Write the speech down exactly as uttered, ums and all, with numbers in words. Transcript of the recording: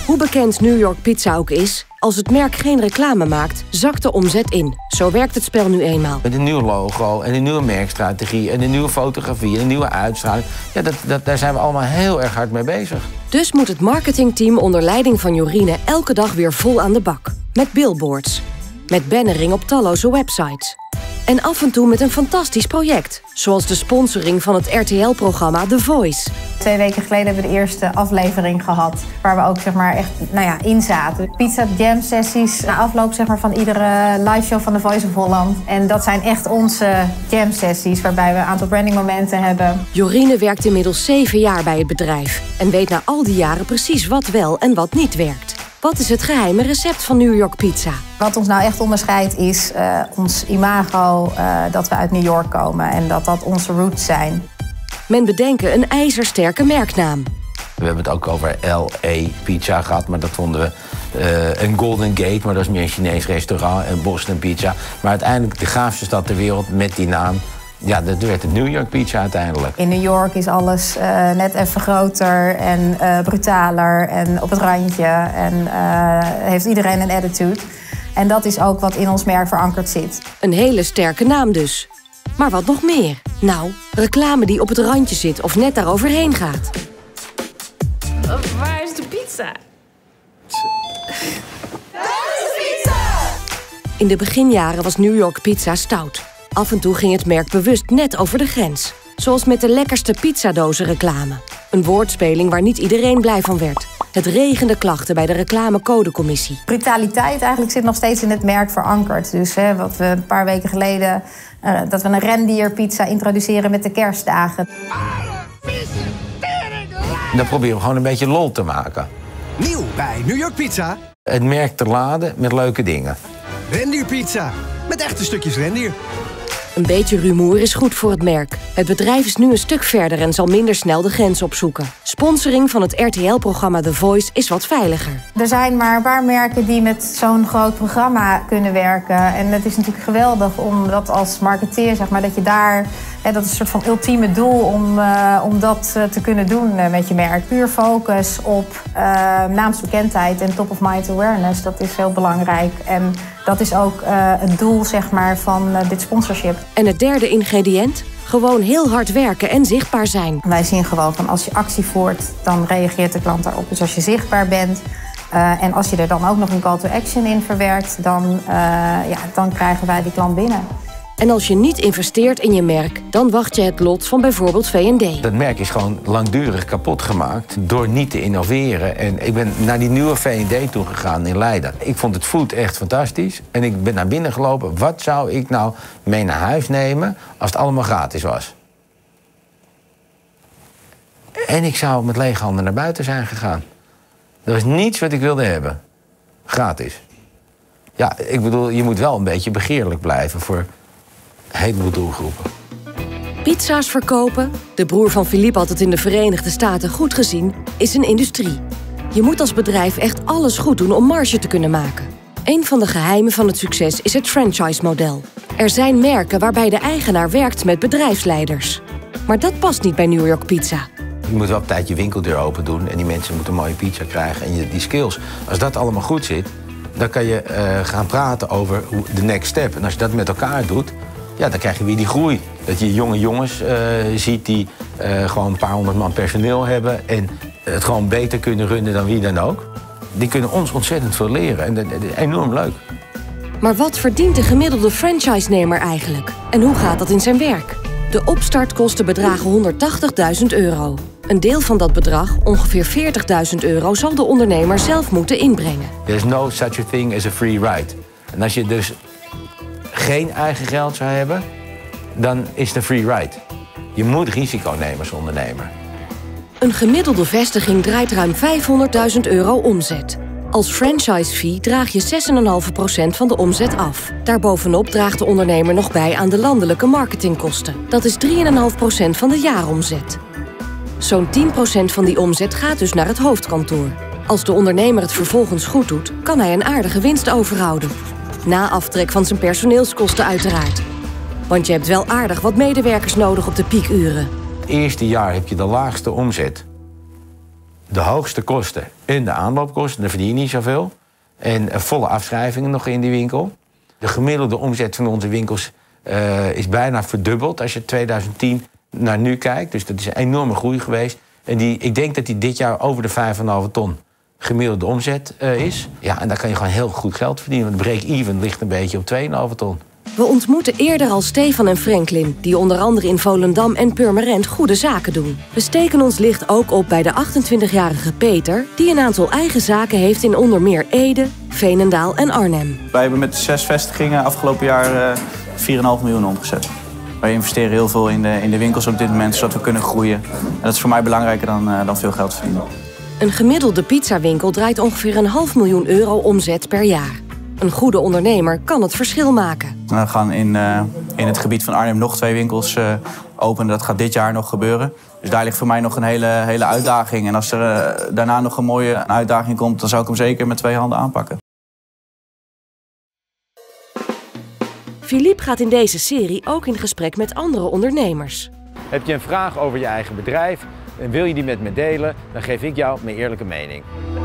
Hoe bekend New York Pizza ook is, als het merk geen reclame maakt, zakt de omzet in. Zo werkt het spel nu eenmaal. Met een nieuw logo en een nieuwe merkstrategie en een nieuwe fotografie en een nieuwe uitstraling. Ja, dat, dat, daar zijn we allemaal heel erg hard mee bezig. Dus moet het marketingteam onder leiding van Jorine elke dag weer vol aan de bak. Met billboards, met bannering op talloze websites. En af en toe met een fantastisch project, zoals de sponsoring van het R T L-programma The Voice. Twee weken geleden hebben we de eerste aflevering gehad, waar we ook zeg maar echt nou ja, in zaten. Pizza jam sessies na afloop zeg maar, van iedere live show van The Voice of Holland. En dat zijn echt onze jam sessies, waarbij we een aantal brandingmomenten hebben. Jorine werkt inmiddels zeven jaar bij het bedrijf en weet na al die jaren precies wat wel en wat niet werkt. Wat is het geheime recept van New York Pizza? Wat ons nou echt onderscheidt is uh, ons imago, uh, dat we uit New York komen en dat dat onze roots zijn. Men bedenke een ijzersterke merknaam. We hebben het ook over L A Pizza gehad, maar dat vonden we uh, een Golden Gate, maar dat is meer een Chinees restaurant, een Boston Pizza. Maar uiteindelijk de gaafste stad ter wereld met die naam. Ja, dat werd het New York Pizza uiteindelijk. In New York is alles uh, net even groter en uh, brutaler en op het randje. En uh, heeft iedereen een attitude. En dat is ook wat in ons merk verankerd zit. Een hele sterke naam dus. Maar wat nog meer? Nou, reclame die op het randje zit of net daaroverheen gaat. Oh, waar is de pizza? Daar is de pizza! In de beginjaren was New York Pizza stout. Af en toe ging het merk bewust net over de grens. Zoals met de lekkerste pizzadozen reclame. Een woordspeling waar niet iedereen blij van werd. Het regende klachten bij de reclamecodecommissie. Brutaliteit eigenlijk zit nog steeds in het merk verankerd. Dus hè, wat we een paar weken geleden... Uh, dat we een rendierpizza introduceren met de kerstdagen. Dan proberen we gewoon een beetje lol te maken. Nieuw bij New York Pizza. Het merk te laden met leuke dingen. Rendierpizza. Met echte stukjes rendier. Een beetje rumoer is goed voor het merk. Het bedrijf is nu een stuk verder en zal minder snel de grens opzoeken. Sponsoring van het R T L-programma The Voice is wat veiliger. Er zijn maar een paar merken die met zo'n groot programma kunnen werken. En het is natuurlijk geweldig om dat als marketeer, zeg maar, dat je daar... Hè, dat is een soort van ultieme doel om, uh, om dat uh, te kunnen doen uh, met je merk. Puur focus op uh, naamsbekendheid en top of mind awareness. Dat is heel belangrijk. En dat is ook uh, het doel, zeg maar, van uh, dit sponsorship. En het derde ingrediënt? Gewoon heel hard werken en zichtbaar zijn. Wij zien gewoon van als je actie voert, dan reageert de klant daarop. Dus als je zichtbaar bent uh, en als je er dan ook nog een call to action in verwerkt, dan, uh, ja, dan krijgen wij die klant binnen. En als je niet investeert in je merk, dan wacht je het lot van bijvoorbeeld V en D. Dat merk is gewoon langdurig kapot gemaakt door niet te innoveren. En ik ben naar die nieuwe V en D toe gegaan in Leiden. Ik vond het food echt fantastisch. En ik ben naar binnen gelopen. Wat zou ik nou mee naar huis nemen als het allemaal gratis was? En ik zou met lege handen naar buiten zijn gegaan. Er was niets wat ik wilde hebben. Gratis. Ja, ik bedoel, je moet wel een beetje begeerlijk blijven voor... een heleboel doelgroepen. Pizza's verkopen, de broer van Philippe had het in de Verenigde Staten goed gezien, is een industrie. Je moet als bedrijf echt alles goed doen om marge te kunnen maken. Een van de geheimen van het succes is het franchise-model. Er zijn merken waarbij de eigenaar werkt met bedrijfsleiders. Maar dat past niet bij New York Pizza. Je moet wel op tijd je winkeldeur open doen en die mensen moeten een mooie pizza krijgen. En je, die skills, als dat allemaal goed zit, dan kan je uh, gaan praten over de next step. En als je dat met elkaar doet, ja, dan krijg je weer die groei. Dat je jonge jongens uh, ziet die uh, gewoon een paar honderd man personeel hebben en het gewoon beter kunnen runnen dan wie dan ook. Die kunnen ons ontzettend veel leren en dat is enorm leuk. Maar wat verdient de gemiddelde franchise-nemer eigenlijk? En hoe gaat dat in zijn werk? De opstartkosten bedragen honderdtachtigduizend euro. Een deel van dat bedrag, ongeveer veertigduizend euro, zal de ondernemer zelf moeten inbrengen. There's no such a thing as a free ride. En als je dus geen eigen geld zou hebben, dan is het een free ride. Je moet risico nemen als ondernemer. Een gemiddelde vestiging draait ruim vijfhonderdduizend euro omzet. Als franchise-fee draag je zes komma vijf procent van de omzet af. Daarbovenop draagt de ondernemer nog bij aan de landelijke marketingkosten. Dat is drie komma vijf procent van de jaaromzet. Zo'n tien procent van die omzet gaat dus naar het hoofdkantoor. Als de ondernemer het vervolgens goed doet, kan hij een aardige winst overhouden. Na aftrek van zijn personeelskosten uiteraard. Want je hebt wel aardig wat medewerkers nodig op de piekuren. Het eerste jaar heb je de laagste omzet. de hoogste kosten en de aanloopkosten. Dan verdien je niet zoveel. En uh, volle afschrijvingen nog in die winkel. De gemiddelde omzet van onze winkels uh, is bijna verdubbeld als je tweeduizend tien naar nu kijkt. Dus dat is een enorme groei geweest. En die, ik denk dat die dit jaar over de vijf komma vijf ton gemiddelde omzet uh, is. Ja, en daar kan je gewoon heel goed geld verdienen. Want break-even ligt een beetje op twee komma vijf ton. We ontmoeten eerder al Stefan en Franklin, die onder andere in Volendam en Purmerend goede zaken doen. We steken ons licht ook op bij de achtentwintigjarige Peter, die een aantal eigen zaken heeft in onder meer Ede, Veenendaal en Arnhem. Wij hebben met zes vestigingen afgelopen jaar uh, vier komma vijf miljoen omgezet. Wij investeren heel veel in de, in de winkels op dit moment, zodat we kunnen groeien. En dat is voor mij belangrijker dan, uh, dan veel geld verdienen. Een gemiddelde pizzawinkel draait ongeveer een half miljoen euro omzet per jaar. Een goede ondernemer kan het verschil maken. We gaan in, uh, in het gebied van Arnhem nog twee winkels uh, openen. Dat gaat dit jaar nog gebeuren. Dus daar ligt voor mij nog een hele, hele uitdaging. En als er uh, daarna nog een mooie uitdaging komt, dan zou ik hem zeker met twee handen aanpakken. Philippe gaat in deze serie ook in gesprek met andere ondernemers. Heb je een vraag over je eigen bedrijf en wil je die met me delen, dan geef ik jou mijn eerlijke mening.